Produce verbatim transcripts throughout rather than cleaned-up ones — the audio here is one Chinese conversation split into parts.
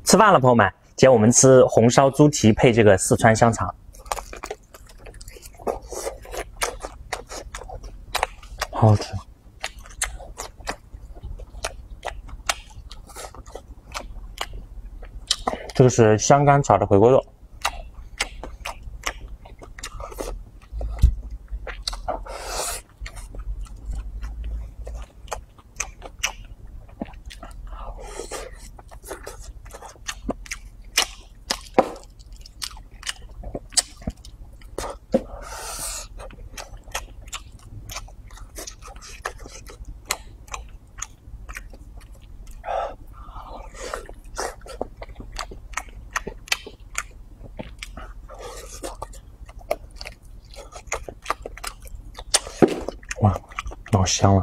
吃饭了，朋友们，今天我们吃红烧猪蹄配这个四川香肠，好好吃。这个是香干炒的回锅肉。 哇，老香了！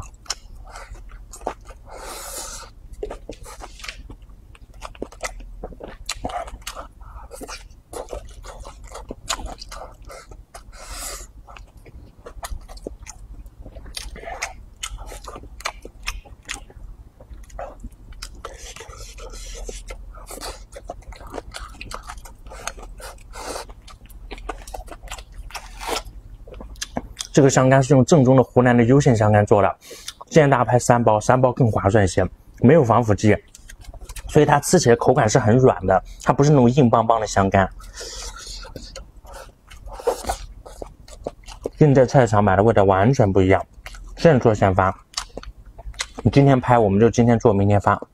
这个香干是用正宗的湖南的优线香干做的，建议大家拍三包，三包更划算一些，没有防腐剂，所以它吃起来口感是很软的，它不是那种硬邦邦的香干。跟你在菜市场买的味道完全不一样。现在做现发，你今天拍我们就今天做，明天发。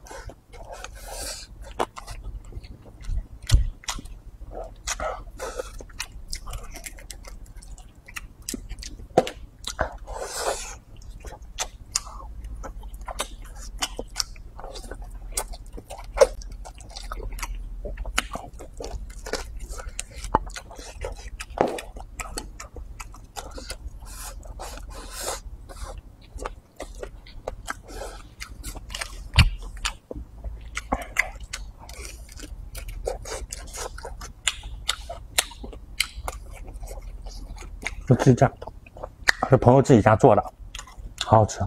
是自家，是朋友自己家做的，好好吃。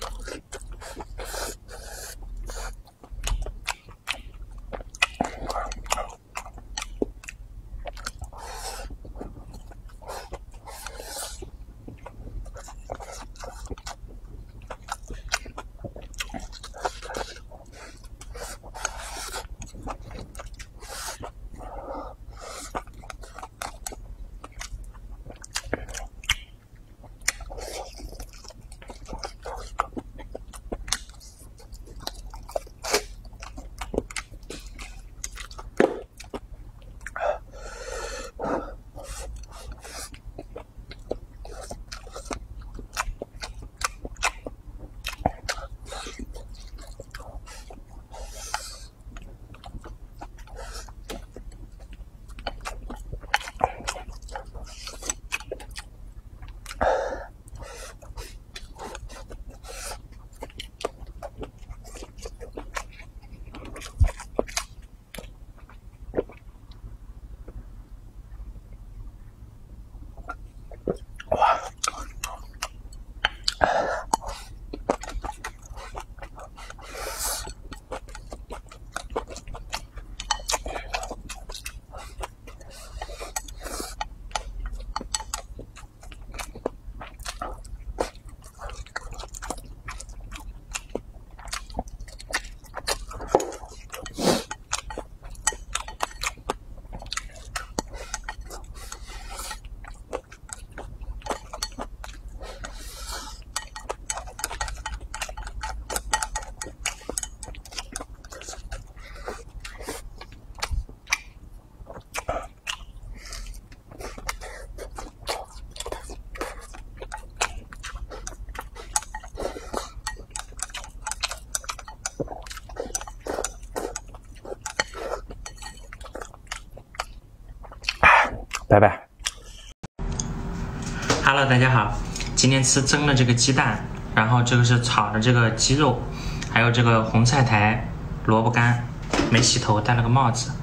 拜拜。Hello， 大家好，今天吃蒸的这个鸡蛋，然后这个是炒的这个鸡肉，还有这个红菜苔、萝卜干，没洗头，戴了个帽子。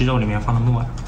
鸡肉里面放的墨呀。